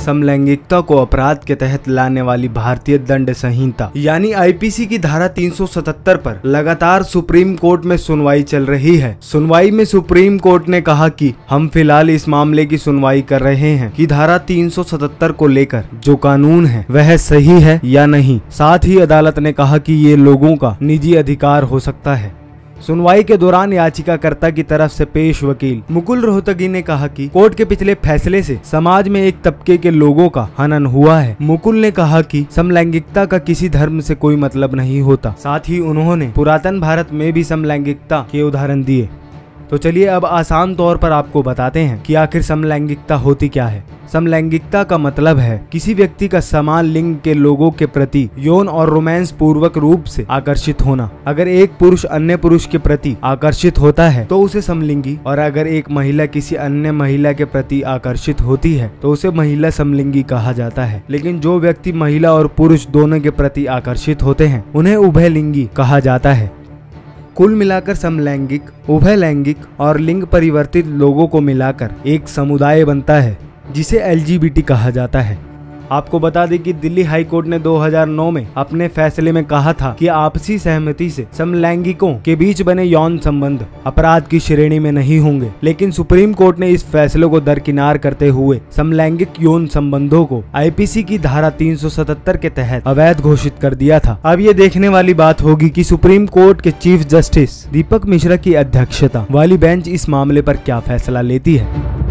समलैंगिकता को अपराध के तहत लाने वाली भारतीय दंड संहिता यानी आईपीसी की धारा 377 पर लगातार सुप्रीम कोर्ट में सुनवाई चल रही है। सुनवाई में सुप्रीम कोर्ट ने कहा कि हम फिलहाल इस मामले की सुनवाई कर रहे हैं कि धारा 377 को लेकर जो कानून है वह सही है या नहीं। साथ ही अदालत ने कहा कि ये लोगों का निजी अधिकार हो सकता है। सुनवाई के दौरान याचिकाकर्ता की तरफ से पेश वकील मुकुल रोहतगी ने कहा कि कोर्ट के पिछले फैसले से समाज में एक तबके के लोगों का हनन हुआ है। मुकुल ने कहा कि समलैंगिकता का किसी धर्म से कोई मतलब नहीं होता। साथ ही उन्होंने पुरातन भारत में भी समलैंगिकता के उदाहरण दिए। तो चलिए अब आसान तौर पर आपको बताते हैं कि आखिर समलैंगिकता होती क्या है। समलैंगिकता का मतलब है किसी व्यक्ति का समान लिंग के लोगों के प्रति यौन और रोमांस पूर्वक रूप से आकर्षित होना। अगर एक पुरुष अन्य पुरुष के प्रति आकर्षित होता है तो उसे समलिंगी, और अगर एक महिला किसी अन्य महिला के प्रति आकर्षित होती है तो उसे महिला समलिंगी कहा जाता है। लेकिन जो व्यक्ति महिला और पुरुष दोनों के प्रति आकर्षित होते हैं उन्हें उभयलिंगी कहा जाता है। कुल मिलाकर समलैंगिक, उभयलैंगिक और लिंग परिवर्तित लोगों को मिलाकर एक समुदाय बनता है जिसे एलजीबीटी कहा जाता है। आपको बता दें कि दिल्ली हाई कोर्ट ने 2009 में अपने फैसले में कहा था कि आपसी सहमति से समलैंगिकों के बीच बने यौन संबंध अपराध की श्रेणी में नहीं होंगे। लेकिन सुप्रीम कोर्ट ने इस फैसले को दरकिनार करते हुए समलैंगिक यौन संबंधों को आईपीसी की धारा 377 के तहत अवैध घोषित कर दिया था। अब ये देखने वाली बात होगी कि सुप्रीम कोर्ट के चीफ जस्टिस दीपक मिश्रा की अध्यक्षता वाली बेंच इस मामले पर क्या फैसला लेती है।